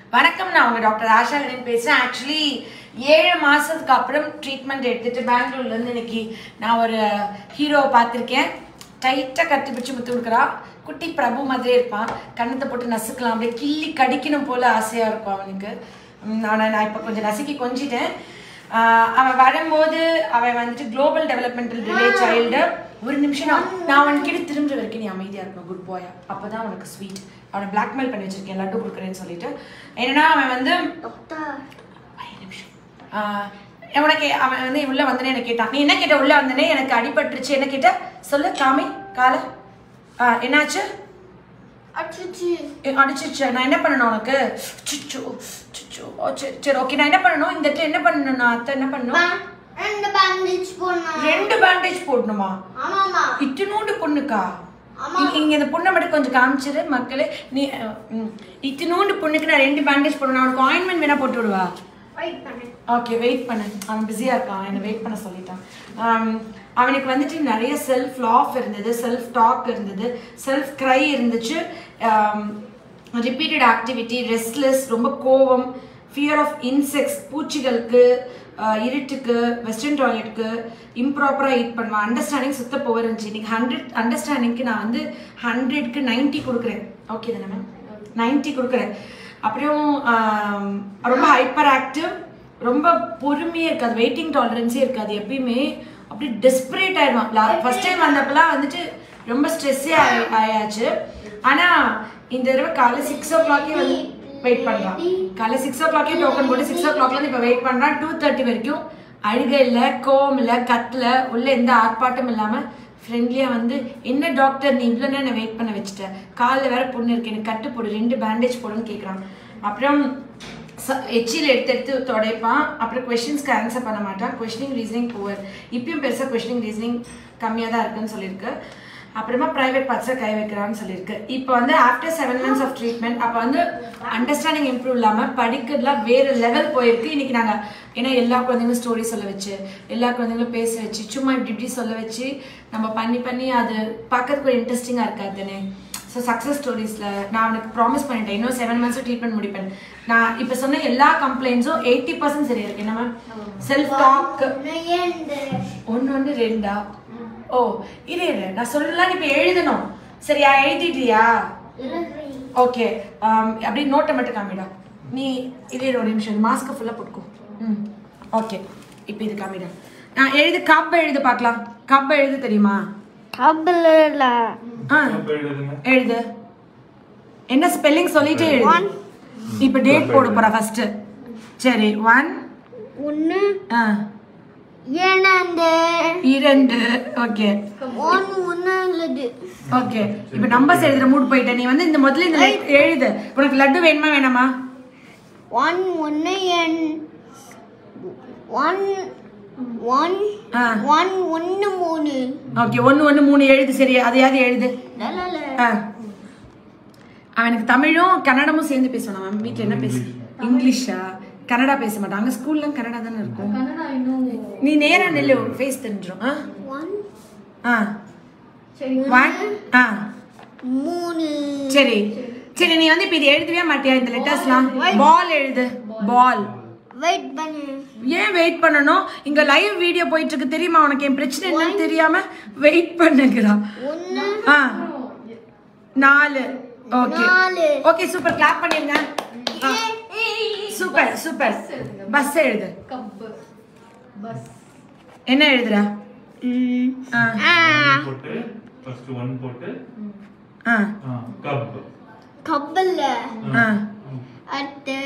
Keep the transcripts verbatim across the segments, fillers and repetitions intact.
வணக்கம், நான் உங்க டாக்டர் ஆஷா லெனின் பேசுறேன். ஆக்சுவலி ஏழு மாசத்துக்கு அப்புறம் ட்ரீட்மெண்ட் எடுத்துட்டு பெங்களூர்ல இருந்து இன்னைக்கு நான் ஒரு ஹீரோவை பார்த்துருக்கேன். டைட்டா கட்டி பிடிச்சி முத்து கொடுக்குறா. குட்டி பிரபு மாதிரியே இருப்பான். கண்ணத்தை போட்டு நசுக்கலாம், அப்படியே கிள்ளி கடிக்கணும் போல ஆசையா இருக்கும் அவனுக்கு. நான் நான் இப்போ கொஞ்சம் நசுக்கி கொஞ்சிட்டேன். அவன் வரும்போது அவன் வந்துட்டு குளோபல் டெவலப்மெண்டல் டிலே சைல்டு. ஒரு நிமிஷம் நான் நான் அவன்கிட்ட திரும்ப வரைக்கும் நீ அமைதியாக இருக்கணும், குட் பாயா, அப்போ தான் அவனுக்கு ஸ்வீட். அவனை பிளாக்மெயில் பண்ணி வச்சிருக்கேன், லட்டு கொடுக்குறேன்னு சொல்லிட்டு. என்னன்னா அவன் வந்து நிமிஷம் உனக்கு அவன் வந்து உள்ள வந்தனே என்ன கேட்டான். நீ என்ன கேட்ட? உள்ள வந்தனே எனக்கு அடிபட்டுருச்சு. என்ன கேட்ட சொல்லு, காமி கால. ஆ என்னாச்சு? அடிச்சிச்சு. நான் என்ன பண்ணணும் உனக்கு? சுச்சோ சுச்சோ. சரி சரி ஓகே, நான் என்ன பண்ணணும்? இந்த இடத்துல என்ன பண்ணணும்? நான் அத்தை என்ன பண்ணணும்? ரெண்டு பேண்டேஜ் போடணும். ரெண்டு பேண்டேஜ் போடணுமா? ஆமாமா. இத்தினூண்டு பொண்ணுக்கா? இங்க இந்த பொண்ணை மட்டும் கொஞ்சம் காமிச்சிரு மக்களே. நீ இத்தினூண்டு பொண்ணுக்கு நான் ரெண்டு பேண்டேஜ் போடணும். அவனுக்கு ஆயின்மெண்ட் வேணா போட்டு விடுவா? ஓகே வெயிட் பண்ணு, அவன் பிஸியாக இருக்கான், என்னை வெயிட் பண்ண சொல்லிட்டான். அவனுக்கு வந்துட்டு நிறைய செல்ஃப் லாஃப் இருந்தது, செல்ஃப் டாக் இருந்தது, செல்ஃப் க்ரை இருந்துச்சு, ரிப்பீட்டட் ஆக்டிவிட்டி, ரெஸ்ட்லெஸ், ரொம்ப கோவம், ஃபியர் ஆஃப் இன்செக்ட்ஸ், பூச்சிகளுக்கு, இருட்டுக்கு, வெஸ்டர்ன் டாய்லெட்டுக்கு, இம்ப்ராப்பராக ஈட் பண்ணுவான். அண்டர்ஸ்டாண்டிங் சுத்த போவர் இருந்துச்சு. இன்னைக்கு ஹண்ட்ரட் அண்டர்ஸ்டாண்டிங்க்கு நான் வந்து ஹண்ட்ரட்க்கு நைன்ட்டி கொடுக்குறேன். ஓகே தானே மேம்? நைன்ட்டி கொடுக்குறேன். அப்புறம் ரொம்ப ஹைப்பர் ஆக்டிவ், ரொம்ப பொறுமையாக இருக்காது, வெயிட்டிங் டாலரன்ஸே இருக்காது எப்பயுமே. அப்படி டெஸ்பரேட் ஆயிடுவான். ஃபர்ஸ்ட் டைம் வந்தப்பெல்லாம் வந்துட்டு ரொம்ப ஸ்ட்ரெஸ்ஸே ஆயாச்சு. ஆனால் இந்த தடவை காலை சிக்ஸ் ஓ கிளாக்கே வந்து வெயிட் பண்ணுறான். காலை சிக்ஸ் ஓ கிளாக்கே டோக்கன் போட்டு சிக்ஸ் ஓ கிளாக்லேருந்து இப்போ வெயிட் பண்ணுறான். டூ தேர்ட்டி வரைக்கும் அழுகை இல்லை, கோவம் இல்லை, கத்துல உள்ள எந்த ஆர்ப்பாட்டம் இல்லாமல் ஃப்ரெண்ட்லியாக வந்து என்ன டாக்டர் நீ இவ்வளோ நேரம் வெயிட் பண்ண வச்சுட்டேன், காலில் வேற பொண்ணு இருக்கு, எனக்கு கட்டு போடு, ரெண்டு பேண்டேஜ் போடுன்னு கேட்குறான். அப்புறம் எச்சில் எடுத்து எடுத்து தொடைப்பான். அப்புறம் கொஸ்டின்ஸ்க்கு ஆன்சர் பண்ண மாட்டான். Questioning reasoning poor. இப்பயும் பெருசாக கொஸ்டினிங் ரீசனிங் கம்மியாக தான் இருக்குன்னு சொல்லியிருக்கு. அப்புறமா ப்ரைவேட் பார்ட்ஸில் கை வைக்கிறான்னு சொல்லியிருக்கு. இப்போ வந்து after seven months of treatment அப்போ வந்து அண்டர்ஸ்டாண்டிங் இம்ப்ரூவ் இல்லாமல் படிக்கிறதுலாம் வேறு லெவல் போயிருக்கு. இன்றைக்கி நாங்கள் ஏன்னா எல்லா குழந்தைங்களும் ஸ்டோரி சொல்ல வச்சு, எல்லா குழந்தைங்களும் பேச வச்சு, சும்மா இப்படி இப்படி சொல்ல வச்சு நம்ம பண்ணி பண்ணி அது பார்க்கறதுக்கு ஒரு இன்ட்ரெஸ்டிங்காக இருக்காதுன்னு. ஸோ சக்ஸஸ் ஸ்டோரிஸில் நான் அவனுக்கு ப்ராமிஸ் பண்ணிட்டேன், இன்னும் செவன் மந்த்ஸும் ட்ரீட்மெண்ட் முடிப்பேன். நான் இப்போ சொன்ன எல்லா கம்ப்ளைண்ட்ஸும் எயிட்டி பர்சன்ட் சரியா இருக்கு. என்னமா செல்ஃப் டாக் ஒன்று ஒன்று ரெண்டா? ஓ இது நான் சொல்லலாம். இப்போ எழுதணும் சரியா? எழுதிட்டியா? ஓகே அப்படி நோட்டை மட்டும் காமிடா. நீ இதே ஒரு நிமிஷம் மாஸ்க்கு ஃபுல்லாக போட்டுக்கோ. ம் ஓகே இப்போ இது காமிடா. நான் எழுது கப் எழுது பார்க்கலாம். கப் எழுது தெரியுமா? எழுது. என்ன ஸ்பெல்லிங் சொல்லிட்டே எழுது. இப்போ டேட் போட போறா ஃபர்ஸ்ட். சரி ஒன் ஒன்று ஆ இரண்டு இரண்டு ஓகே ஒன்று ஒன்று இல்லது. ஓகே இப்போ நம்பர்ஸ் எழுதுற மூட் போயிட்ட. நீ வந்து இந்த முதல்ல இந்த எழுது. உனக்கு லட்டு வேணுமா வேணாமா? ஒன் ஒன்று என் ஒன் ஒன் ஒன் ஒன்று மூணு. ஓகே ஒன்று ஒன்று மூணு எழுது. சரி அதையாவது எழுது. ஆ அவனுக்கு தமிழும் கன்னடமும் சேர்ந்து பேசணும். மேம் வீட்டில் என்ன பேசு? இங்கிலீஷா? கன்னடா பேச மாட்டாங்க. ஸ்கூல்ல கன்னடா தானே இருக்கும். நீ நேரா நெல்லு, ஃபேஸ் தெரிஞ்சிடும். ஆ ஒன் ஆ மூணு. சரி சரி நீ வந்து இப்போ இது எழுதவே மாட்டியா இந்த லெட்டர்ஸ்லாம்? பால் எழுது. பால். வெயிட் பண்ணு. ஏன் வெயிட் பண்ணணும்? இங்க லைவ் வீடியோ போயிட்டு இருக்கு தெரியுமா உனக்கு? என் பிரச்சனை என்னன்னு தெரியாம வெயிட் பண்ணுகிறா. ஆ நாலு. ஓகே ஓகே சூப்பர், கிளாப் பண்ணிருங்க. Super super. பஸ் எழுது. என்ன எழுதுறா? போட்டு ஃபர்ஸ்ட் ஒன் போட்டு ஆ கப் கப்பல்ல ஆ அட்டே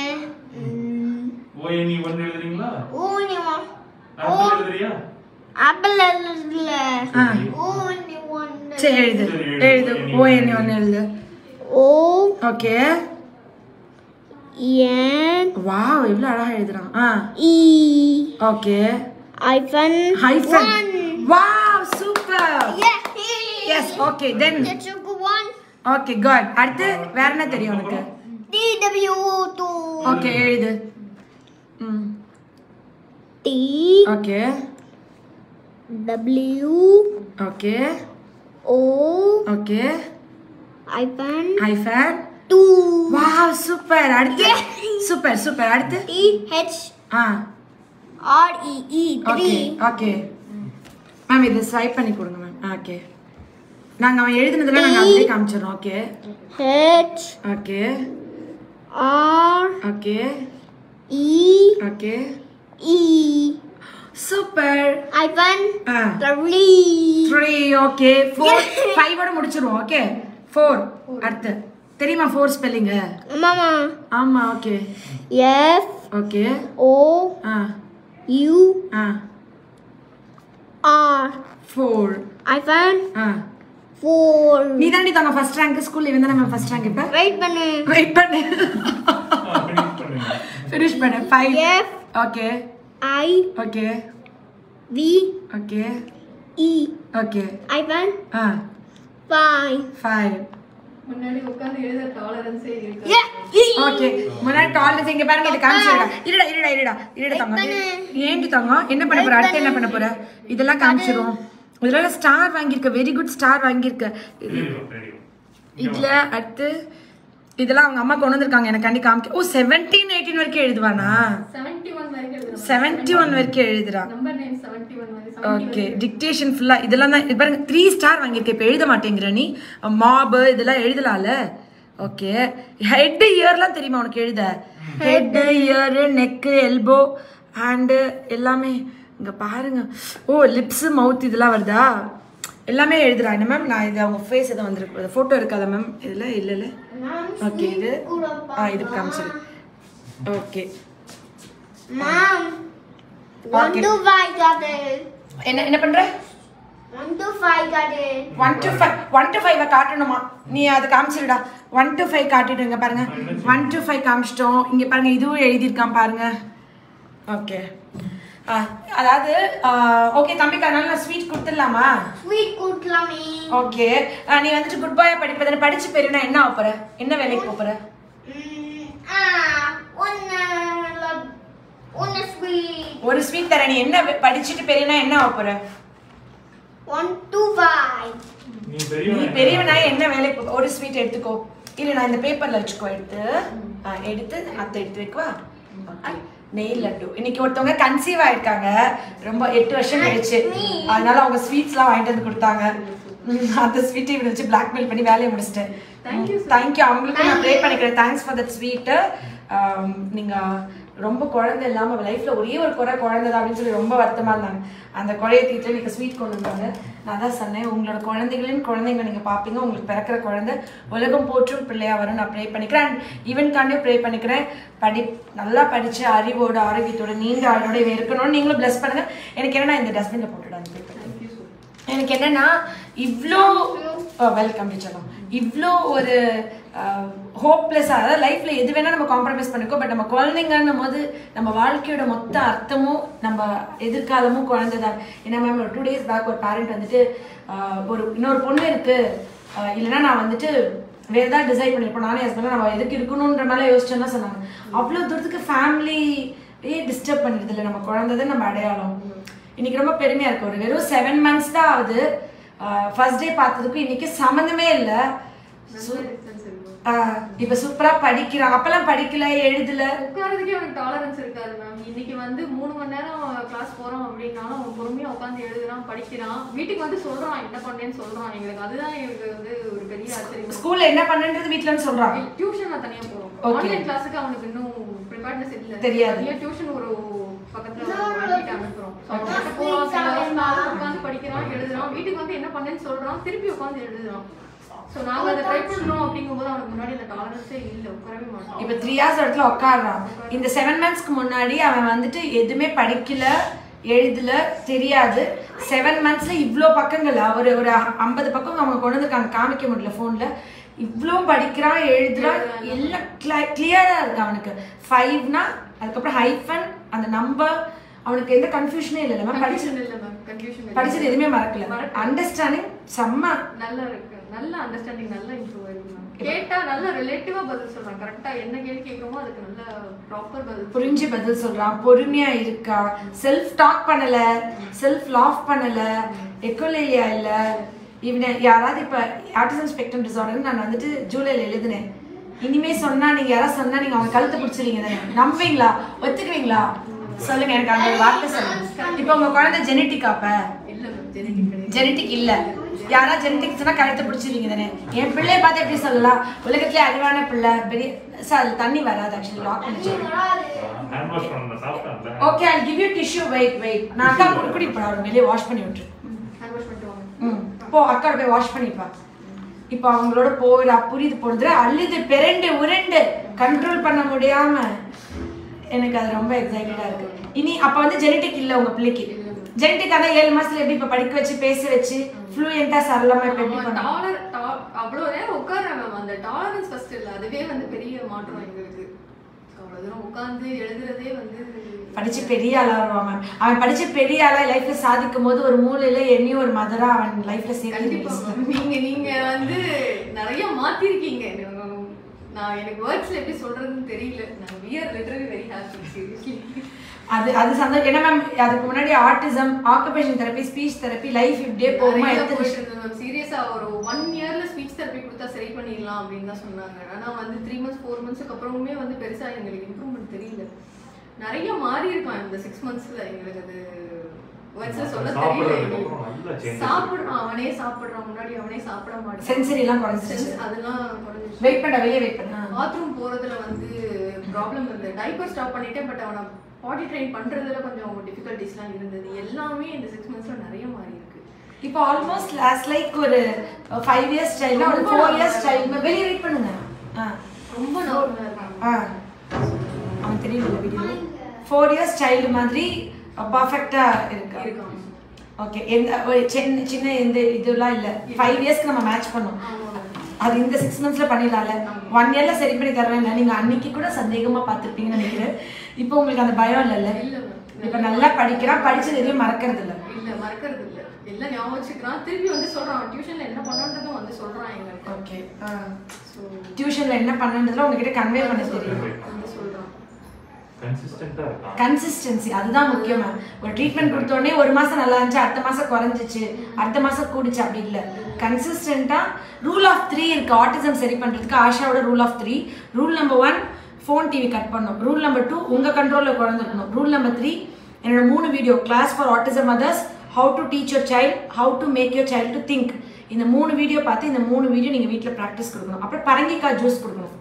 ஓ நீ ஒன் எழுதுறீங்களா? ஓ நீ ஆப்பிள் எழுதுறியா? ஆப்பிள் எழுதுல. ஆ ஓ நீ ஒன். சரி எழுது எழுது. ஓ என்ன ஒன்னு எழுது. ஓ ஓகே என் வாவ் இவ்வளவு அழகா எழுதுறான். ஆ இ okay hyphen hyphen. Wow super. Yes okay then one. Okay good. அடுத்து வேற என்ன தெரியும் உனக்கு? D W two. ஓகே எழுது. ம் T okay W okay O okay hyphen hyphen two. Wow, super. அடுத்து சூப்பர் சூப்பர் அடுத்து T H ஆ R E E okay three. Okay ma'am இது ஸ்வைப் பண்ணி கொடுங்க மேம் ஓகே நாங்க அவன் எழுதுனதெல்லாம் நாங்க அப்படியே காமிச்சறோம் okay H okay R okay E okay E. Super Ivan ஆ three. three okay four five ஓட முடிச்சிருவோம் ஓகே four அடுத்து தெரியுமா four ஸ்பெல்லிங் Mama. ஆமா ஓகே F ஓகே O ஆ U ஆ R. four Ivan ஆ four. நீ தாண்டி தாங்க ஃபர்ஸ்ட் ரேங்க் ஸ்கூல்ல இவன் தானே மேம் ஃபர்ஸ்ட் ரேங்க் இப்ப Wait பண்ணு. வெயிட் பண்ணு finish பண்ணுங்க. ஃபினிஷ் பண்ணு five F okay I okay V okay E. Okay Ivan ஆ five. five முன்னாடி உட்கார்ந்து எழுத டாலரன்ஸே இருக்கு. Yeah. ஓகே முன்னாடி டாலரன்ஸ் இங்க பாருங்க இது காமிச்சிருடா இருடா இருடா இருடா இருடா தங்க ஏண்டி தங்க என்ன பண்ண போற அடுத்து என்ன பண்ண போற இதெல்லாம் காமிச்சிரும் இதெல்லாம் ஸ்டார் வாங்கியிருக்க வெரி குட் ஸ்டார் வாங்கியிருக்க Ready, ready. இதுல அடுத்து இதெல்லாம் அவங்க அம்மா கொண்டு வந்திருக்காங்க எனக்கு கண்டி காமிக்க ஓ செவன்டீன் எயிட்டீன் வரைக்கும் எழுதுவானா seventy-one வரைக்கும் எழுதுறோம். செவன்டி ஒன் வரைக்கும் எழுதுறா நம்பர் நேம் seventy-one வரை ஓகே டிக்டேஷன் ஃபுல்லா இதெல்லாம் தான் இது பாருங்க த்ரீ ஸ்டார் வாங்கியிருக்க இப்போ எழுத மாட்டேங்கிற நீ மாப் இதெல்லாம் எழுதலாம்ல ஓகே ஹெட் இயர்லாம் தெரியுமா உனக்கு எழுத head ear neck elbow hand எல்லாமே இங்க பாருங்க ஓ லிப்ஸ் மவுத் இதெல்லாம் வருதா எல்லாமே எழுதுறா என்ன மேம் நான் இது அவங்க ஃபேஸ் எதுவும் வந்திருக்கு ஃபோட்டோ இருக்காதா மேம் இதில் இல்லை இல்லை ஓகே இது ஆ இது காமிச்சிரு okay Mom. One two five got it. என்ன என்ன பண்ற One two five got it. One two five one two five காட்டணுமா நீ அதை காமிச்சிருடா ஒன் டு ஃபைவ் காட்டிடுங்க பாருங்க ஒன் டு ஃபைவ் காமிச்சிட்டோம் இங்கே பாருங்க இதுவும் எழுதியிருக்கான் பாருங்க ஓகே அதாவது ஓகே தம்பிக்கு அதனால நான் ஸ்வீட் கொடுத்துடலாமா Sweet kutlami. ஓகே நீ வந்துட்டு குட் பாயா படிப்பதை படிச்சு போயிருந்தா என்ன ஆகுற என்ன வேலைக்கு போற Mm, ah, one uh, one sweet. ஒரு ஸ்வீட் தர நீ என்ன படிச்சுட்டு பெரியனா என்ன ஆகுற One two five. நீ நீ பெரியவனா பெரியவனா என்ன வேலைக்கு போ- ஒரு ஸ்வீட் எடுத்துக்கோ இல்ல நான் இந்த பேப்பர்ல வச்சுக்கோ எடுத்து ஆ, எடுத்து அத்தை எடுத்து வைக்கவா ஓகே நெய் லட்டு இன்னைக்கு ஒருத்தவங்க கன்சீவ் ஆயிருக்காங்க ரொம்ப எட்டு வருஷம் கழிச்சு அதனால அவங்க ஸ்வீட்ஸ்லாம் வாங்கிட்டு வந்து கொடுத்தாங்க உம், அந்த ஸ்வீட்டை இவனை வச்சு பிளாக்மெயில் பண்ணி வேலையை முடிச்சிட்டேன் தேங்க்யூ அவங்களுக்கு நான் ப்ரே பண்ணிக்கிறேன் தேங்க்ஸ் ஃபார் தட் ஸ்வீட்டு நீங்க ரொம்ப குழந்தை இல்லாம லைஃப்ல ஒரே ஒரு குறை குழந்தை தான் அப்படின்னு சொல்லி ரொம்ப வருத்தமா இருந்தாங்க அந்த குறையை தீர்த்து நீங்க ஸ்வீட் கொண்டு வந்தாங்க நான் தான் சொன்னேன் உங்களோட குழந்தைகளையும் குழந்தைங்க நீங்க பாப்பீங்க உங்களுக்கு பிறக்கிற குழந்தை உலகம் போற்றும் பிள்ளையா வரும் நான் ப்ரே பண்ணிக்கிறேன் அண்ட் ஈவன் காண்டியும் ப்ரே பண்ணிக்கிறேன் படி நல்லா படிச்சு அறிவோட ஆரோக்கியத்தோட நீண்ட ஆளோட இவன் இருக்கணும்னு நீங்களும் பிளஸ் பண்ணுங்க எனக்கு என்னன்னா இந்த டஸ்ட்பின்ல போட்டுடாங்க எனக்கு என்னன்னா இவ்வளோ வெல்கம் சொல்லலாம் இவ்வளோ ஒரு ஹோப்லெஸ்ஸாக அதாவது லைஃப்பில் எது வேணால் நம்ம காம்ப்ரமைஸ் பண்ணிக்கோ பட் நம்ம குழந்தைங்கன்னும் போது நம்ம வாழ்க்கையோட மொத்த அர்த்தமும் நம்ம எதிர்காலமும் குழந்தை தான் ஏன்னா மேம் ஒரு டூ டேஸ் பேக் ஒரு பேரண்ட் வந்துட்டு ஒரு இன்னொரு பொண்ணு இருக்குது இல்லைன்னா நான் வந்துட்டு வேறு ஏதாவது டிசைட் பண்ணியிருப்போம் நானே ஹஸ்பண்ட் நம்ம எதுக்கு இருக்கணுன்ற மேலே யோசிச்சோன்னா சொன்னாங்க அவ்வளோ தூரத்துக்கு ஃபேமிலியே டிஸ்டர்ப் பண்ணிடுது இல்லை நம்ம குழந்தை தான் நம்ம அடையாளம் இன்னைக்கு ரொம்ப பெருமையாக இருக்கு ஒரு வெறும் செவன் மந்த்ஸ் தான் ஆகுது ஃபர்ஸ்ட் டே பார்த்ததுக்கும் இன்னைக்கு சம்மந்தமே இல்லை இப்ப சூப்பரா படிக்கிறான் அப்பெல்லாம் படிக்கல எழுதல உட்கார்றதுக்கே அவனுக்கு டாலரன்ஸ் இருக்காது மேம் இன்னைக்கு வந்து மூணு மணி நேரம் கிளாஸ் போறோம் அப்படின்னாலும் அவன் பொறுமையா உட்காந்து எழுதுறான் படிக்கிறான் வீட்டுக்கு வந்து சொல்றான் என்ன பண்ணேன்னு சொல்றான் எங்களுக்கு அதுதான் எங்களுக்கு வந்து ஒரு பெரிய ஆச்சரியம் ஸ்கூல்ல என்ன பண்ணன்றது வீட்லன்னு சொல்றான் டியூஷன் நான் தனியா போறோம் ஆன்லைன் கிளாஸுக்கு அவனுக்கு இன்னும் ப்ரிப்பேர்னஸ் இல்ல தெரியாது டியூஷன் ஒரு பக்கத்துல வாங்கிட்டு அனுப்புறோம் உட்காந்து படிக்கிறான் எழுதுறான் வீட்டுக்கு வந்து என்ன பண்ணேன்னு சொல்றான் திருப்பி உட்காந்து எழுதுறான் சோ நாங்க அதை ட்ரை பண்றோம் அப்படிங்கும்போது அவனுக்கு முன்னாடி அந்த டாலரன்ஸே இல்ல உட்காரவே மாட்டான் இப்ப த்ரீ ஹார்ஸ் இடத்துல உட்காடுறான் இந்த செவன் மந்த்ஸ்க்கு முன்னாடி அவன் வந்துட்டு எதுவுமே படிக்கல எழுதல தெரியாது செவன் மந்த்ஸ்ல இவ்வளோ பக்கங்கள் ஒரு ஒரு ஐம்பது பக்கம் அவங்க கொண்டு வந்து காமிக்க முடியல போன்ல இவ்வளோ படிக்கிறான் எழுதுறான் எல்லாம் கிளியரா இருக்கு அவனுக்கு ஃபைவ்னா அதுக்கப்புறம் ஹைஃபன் அந்த நம்பர் அவனுக்கு எந்த கன்ஃபியூஷனே இல்லை மேம் படிச்சது இல்ல மேம் கன்ஃபியூஷன் படிச்சது எதுவுமே மறக்கல அண்டர்ஸ்டாண்டிங் செம்ம நல்லா இருக்கு நல்ல அண்டர்ஸ்டாண்டிங் நல்லா இம்ப்ரூவ் ஆயிருக்கு மேம் கேட்டா நல்ல ரிலேட்டிவா பதில் சொல்றான் கரெக்டா என்ன கேள்வி கேக்குறோமோ அதுக்கு நல்ல ப்ராப்பர் பதில் புரிஞ்சு பதில் சொல்றான் பொறுமையா இருக்கா செல்ஃப் டாக் பண்ணல செல்ஃப் லாஃப் பண்ணல எக்கோலேலியா இல்ல இவனை யாராவது இப்ப ஆட்டிசம் ஸ்பெக்ட்ரம் டிசார்டர் நான் வந்துட்டு ஜூலைல எழுதினேன் இனிமே சொன்னா நீங்க யாராவது சொன்னா நீங்க அவங்க கழுத்தை பிடிச்சிருவீங்க தானே, நம்புவீங்களா, ஒத்துக்குவீங்களா? சொல்லுங்க எனக்கு அந்த வார்த்தை சொல்லுங்க. இப்போ உங்க குழந்தை ஜெனட்டிக் அப்ப ஜெனட்டிக் இல்ல, யாரா ஜெனட்டிக் சொன்னா கழுத்தை பிடிச்சிருவீங்க தானே. என் பிள்ளைய பார்த்து எப்படி சொல்லலாம், உலகத்திலே அறிவான பிள்ளை பெரிய சார் தண்ணி வராது ஆக்சுவலி லாக் பண்ணிச்சு. Okay I give you tissue. Wait wait நான் அக்கா கூட கூட்டிட்டு போறேன், வெளியே வாஷ் பண்ணி விட்டுரு. ம் போ அக்கா போய் வாஷ் பண்ணிப்பா. இப்போ அவங்களோட போயிடா, புரியுது போடுது, அழுது பெரண்டு உருண்டு கண்ட்ரோல் பண்ண முடியாம எனக்கு அது ரொம்ப எக்ஸைட்டடா இருக்கு. இனி அப்ப வந்து ஜெனட்டிக் இல்ல உங்க பிள்ளைக்கு. ஜெனட்டிக் அதான் ஏழு மாசத்துல எப்படி இப்ப படிக்க வச்சு பேச வச்சு ஃப்ளூயண்டா சரளமா இப்ப எப்படி பண்ண டாலர் அவ்வளவு நேரம் உட்கார்றேன் மேம். அந்த டாலரன்ஸ் ஃபர்ஸ்ட் இல்ல, அதுவே வந்து பெரிய மாற்றம் எங்களுக்கு. அவ்வளவு தூரம் உட்கார்ந்து எழுதுறதே வந்து படிச்சு பெரிய ஆளா வருவான் மேம். அவன் படிச்சு பெரிய ஆளா லைஃப்ல சாதிக்கும் போது ஒரு மூலையில என்னையும் ஒரு மதரா அவன் லைஃப்ல சேர்த்து. நீங்க நீங்க வந்து நிறைய மாத்திருக்கீங்க. நான் எனக்கு வேர்ட்ஸ்ல எப்படி சொல்றதுன்னு தெரியல. நான் we are literally very happy seriously. அது அது சந்தோஷம். ஏன்னா மேம் அதுக்கு முன்னாடி autism, occupation therapy, speech therapy, life இப்படியே போகுமா எடுத்து சீரியஸா ஒரு ஒன் இயர்ல ஸ்பீச் தெரப்பி கொடுத்தா சரி பண்ணிடலாம் அப்படின்னு தான் சொன்னாங்க. ஆனா வந்து த்ரீ மந்த்ஸ் ஃபோர் மந்த்ஸ்க்கு அப்புறமே வந்து பெருசா எங்களுக்கு இம்ப்ரூவ்மெண்ட் தெரியல. நிறைய மாறி இருக்கும் இந்த சிக்ஸ் மந்த்ஸ்ல. எங்களுக்கு அது வேர்ட்ஸ்ல சொல்ல தெரியல. சாப்பிடுறான், அவனே சாப்பிடுறான், முன்னாடி அவனே சாப்பிட மாட்டான். சென்சரி எல்லாம் குறைஞ்சிருச்சு. அதெல்லாம் குறைஞ்சிருச்சு. வெயிட் பண்ண வெளியே வெயிட் பண்ண பாத்ரூம் போறதுல வந்து ப்ராப்ளம் இருந்தது. டைப்பர் ஸ்டாப் பண்ணிட்டேன், பட் அவனை பாடி ட்ரெயின் பண்றதுல கொஞ்சம் டிஃபிகல்ட்டிஸ்லாம் இருந்தது. எல்லாமே இந்த சிக்ஸ் மந்த்ஸ்ல நிறைய மாறி இருக்கு. இப்போ ஆல்மோஸ்ட் லாஸ்ட் லைக் ஒரு ஃபைவ் இயர்ஸ் ஸ்டைல்னா ஒரு ஃபோர் இயர்ஸ் ஸ்டைல் வெளியே வெயிட் பண்ணுங்க. ஆ ரொம்ப நார்மலா இருக்கு. ஆ அவன் தெரியல வீடியோ ஃபோர் இயர்ஸ் சைல்டு மாதிரி பர்ஃபெக்ட்டா இருக்கு. ஓகே எந்த சின்ன சின்ன எந்த இதெல்லாம் இல்லை. ஃபைவ் இயர்ஸ்க்கு நம்ம மேட்ச் பண்ணோம். அது இந்த சிக்ஸ் மந்த்ஸ்ல பண்ணிடலாம்ல. ஒன் இயர்ல சரி பண்ணி தருவேன். நீங்க அன்னைக்கு கூட சந்தேகமா பார்த்துருப்பீங்கன்னு நினைக்கிறேன். இப்போ உங்களுக்கு அந்த பயம் இல்லைல்ல? இப்ப நல்லா படிக்கிறான், படிச்சது எதுவும் மறக்கிறது இல்லை. இல்ல மறக்கிறது இல்ல, எல்லாம் ஞாபகம் வச்சுக்கிறான். திருப்பி வந்து சொல்றான் டியூஷன்ல என்ன பண்ணன்றதும் வந்து சொல்றான் எங்களுக்கு. ஓகே டியூஷன்ல என்ன பண்ணன்றதுல உங்ககிட்ட கன்வே பண்ண தெரியும். சொல்றான் கன்சிஸ்டன்ட்டா இருக்கா. கன்சிஸ்டன்சி அதுதான் முக்கியமா. ஒரு ட்ரீட்மெண்ட் கொடுத்த உடனே ஒரு மாசம் நல்லா இருந்துச்சு, அடுத்த மாசம் குறைஞ்சிச்சு, அடுத்த மாசம் கூடிச்சு அப்படி இல்லை. கன்சிஸ்டன்ட்டா ரூல் ஆஃப் த்ரீ இருக்கு ஆட்டிசம் சரி பண்றதுக்கு. ஆஷாவோட rule of three. Rule number one phone TV cut பண்ணணும். ரூல் நம்பர் டூ உங்க கண்ட்ரோல்ல குழந்தைக்கணும். ரூல் நம்பர் த்ரீ என்னோட மூணு video class for autism mothers, how to teach your child, how to make your child to think. இந்த மூணு video பார்த்து இந்த மூணு வீடியோ நீங்க வீட்டில் ப்ராக்டிஸ் கொடுக்கணும். அப்புறம் பரங்கிக்காய் ஜூஸ் கொடுக்கணும்.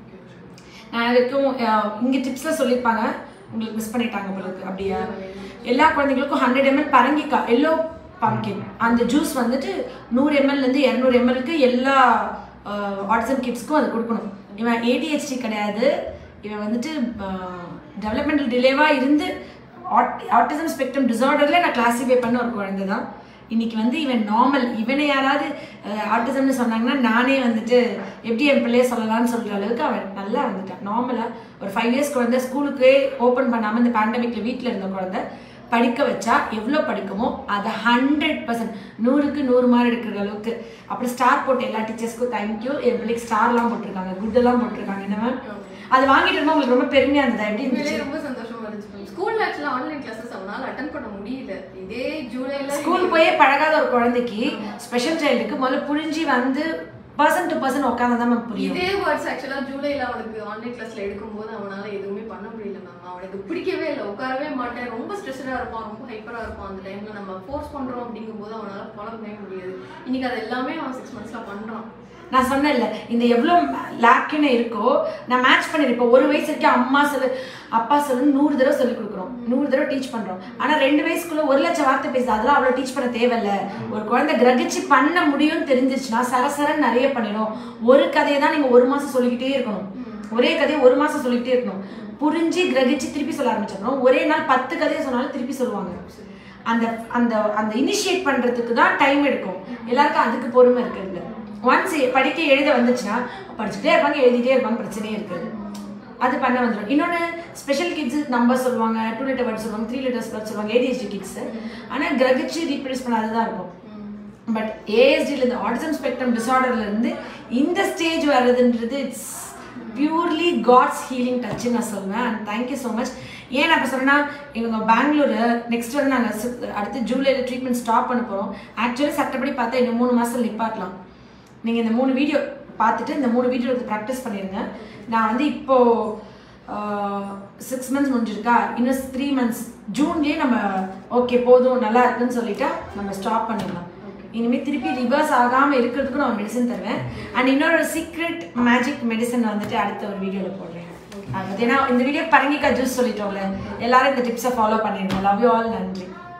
நான் இதுக்கும் இங்கே டிப்ஸில் சொல்லியிருப்பாங்க, உங்களுக்கு மிஸ் பண்ணிட்டாங்க உங்களுக்கு. அப்படியா எல்லா குழந்தைங்களுக்கும் ஹண்ட்ரட் எம்எல் பரங்கிக்காய் எல்லோ பம்கின் அந்த ஜூஸ் வந்துட்டு நூறு எம்எல்லேருந்து இரநூறு எம்எல்க்கு எல்லா ஆட்டிசம் கிட்ஸ்க்கும் அது கொடுக்கணும். இவன் ஏடிஹெச்டி கிடையாது, இவன் வந்துட்டு டெவலப்மெண்டல் டிலேவாக இருந்து ஆட் ஆட்டிசம் ஸ்பெக்ட்ரம் டிசார்டரில் நான் கிளாஸிஃபை பண்ண ஒரு குழந்தை தான். இன்னைக்கு வந்து இவன் நார்மல். இவனை யாராவது ஆட்டிசம்னு சொன்னாங்கன்னா நானே வந்துட்டு எப்படி என் பிள்ளைய சொல்லலாம்னு சொல்கிற அளவுக்கு அவன் நல்லா வந்துட்டான். நார்மலாக ஒரு ஃபைவ் இயர்ஸ் குழந்தை ஸ்கூலுக்கே ஓப்பன் பண்ணாமல் இந்த பேண்டமிக்கில் வீட்டில் இருந்த குழந்தை படிக்க வச்சா எவ்வளோ படிக்குமோ அதை ஹண்ட்ரட் பர்சன்ட் நூறுக்கு நூறு மார்க் எடுக்கிற அளவுக்கு. அப்புறம் ஸ்டார் போட்ட எல்லா டீச்சர்ஸ்க்கும் தேங்க்யூ. என் பிள்ளைக்கு ஸ்டார்லாம் போட்டிருக்காங்க, குட்டெல்லாம் போட்டிருக்காங்க. என்ன மேம் அது வாங்கிட்டு இருந்தால் உங்களுக்கு ரொம்ப பெருமையாக இருந்ததா? எப்படி இருந்துச்சு? ரொம்ப சந்தோஷமா இருந்துச்சு. ஸ்கூல்ல ஆக்சுவலா ஆன்லைன் கிளாஸஸ் அவனால அட்டெண்ட் பண்ண முடியல. இதே ஜூலைல ஸ்கூல் போயே பழகாத ஒரு குழந்தைக்கு ஸ்பெஷல் சைல்டுக்கு முதல்ல புரிஞ்சு வந்து பர்சன் டு பர்சன் உட்காந்து தான் மேம் புரியும். இதே வேர்ட்ஸ் ஆக்சுவலா ஜூலைல அவனுக்கு ஆன்லைன் கிளாஸ்ல எடுக்கும்போது அவனால எதுவுமே பண்ண முடியல மேம். அவனுக்கு பிடிக்கவே இல்லை, உட்காரவே மாட்டேன், ரொம்ப ஸ்ட்ரெஸ்டா இருப்பான், ரொம்ப ஹைப்பரா இருப்பான். அந்த டைம்ல நம்ம ஃபோர்ஸ் பண்றோம் அப்படிங்கும் போது அவனால பழகவே முடியாது. இன்னைக்கு அது எல்லாமே அவன் சிக்ஸ் மந்த்ஸ்ல பண்றான். நான் சொன்னேன்ல இந்த எவ்வளோ லேக்குன்னு இருக்கோ நான் மேட்ச் பண்ணிருப்பேன். ஒரு வயசு வரைக்கும் அம்மா சொல்லு அப்பா சொல்லு நூறு தடவை சொல்லி கொடுக்குறோம், நூறு தடவை டீச் பண்றோம். ஆனா ரெண்டு வயசுக்குள்ள ஒரு லட்சம் வார்த்தை பேசுது, அதெல்லாம் அவ்வளோ டீச் பண்ண தேவையில்ல. ஒரு குழந்தை கிரகிச்சு பண்ண முடியும்னு தெரிஞ்சிச்சுன்னா சரசரன்னு நிறைய பண்ணிடும். ஒரு கதையை தான் நீங்க ஒரு மாசம் சொல்லிக்கிட்டே இருக்கணும், ஒரே கதையை ஒரு மாசம் சொல்லிக்கிட்டே இருக்கணும். புரிஞ்சு கிரகிச்சு திருப்பி சொல்ல ஆரம்பிச்சிடணும். ஒரே நாள் பத்து கதையை சொன்னாலும் திருப்பி சொல்லுவாங்க. அந்த அந்த அந்த இனிஷியேட் பண்றதுக்கு தான் டைம் எடுக்கும். எல்லாருக்கும் அதுக்கு பொறுமை இருக்கிறது. ஒன்ஸ் படிக்க எழுத வந்துச்சுன்னா படிச்சுட்டே இருப்பாங்க, எழுதிட்டே இருப்பாங்க, பிரச்சனையே இருக்காது. அது பண்ண வந்துடும். இன்னொன்று ஸ்பெஷல் கிட்ஸ் நம்பர் சொல்லுவாங்க, டூ லிட்டர் வேர்ட் சொல்லுவாங்க, த்ரீ லிட்டர்ஸ் வேர்ட் சொல்லுவாங்க, ஏடிஹெச்டி கிட்ஸ். ஆனால் கிரகிச்சு ரீப்ரொடியூஸ் பண்ணாது தான் இருக்கும். பட் ஏஎஸ்டியில் இந்த ஆட்டிசம் ஸ்பெக்ட்ரம் டிசார்டர்ல இருந்து இந்த ஸ்டேஜ் வர்றதுன்றது இட்ஸ் பியூர்லி காட்ஸ் ஹீலிங் டச்சுன்னு நான் சொல்லுவேன். And thank you so much. ஏன் நான் இப்போ சொன்னேன்னா இவங்க பெங்களூரு நெக்ஸ்ட் வந்து நாங்கள் அடுத்து ஜூலையில் ட்ரீட்மெண்ட் ஸ்டாப் பண்ண போகிறோம். ஆக்சுவலி சட்டப்படி பார்த்தா இன்னும் மூணு மாதம் நிப்பாட்டலாம். நீங்கள் இந்த மூணு வீடியோ பார்த்துட்டு இந்த மூணு வீடியோ எடுத்து ப்ராக்டிஸ் பண்ணிடுங்க. நான் வந்து இப்போது சிக்ஸ் மந்த்ஸ் முடிஞ்சிருக்கா, இன்னும் த்ரீ மந்த்ஸ் ஜூன்லேயே நம்ம ஓகே போதும் நல்லா இருக்குன்னு சொல்லிட்டா நம்ம ஸ்டாப் பண்ணிடலாம். இனிமேல் திருப்பி ரிவர்ஸ் ஆகாமல் இருக்கிறதுக்கு நான் மெடிசன் தருவேன். அண்ட் இன்னொரு சீக்ரெட் மேஜிக் மெடிசன் வந்துட்டு அடுத்த ஒரு வீடியோவில் போடுறேன். ஏன்னா இந்த வீடியோ பரங்கிக்காய் ஜூஸ் சொல்லிட்டோம்ல, எல்லாரும் இந்த டிப்ஸை ஃபாலோ பண்ணிடுங்க. Love you all. நன்றி.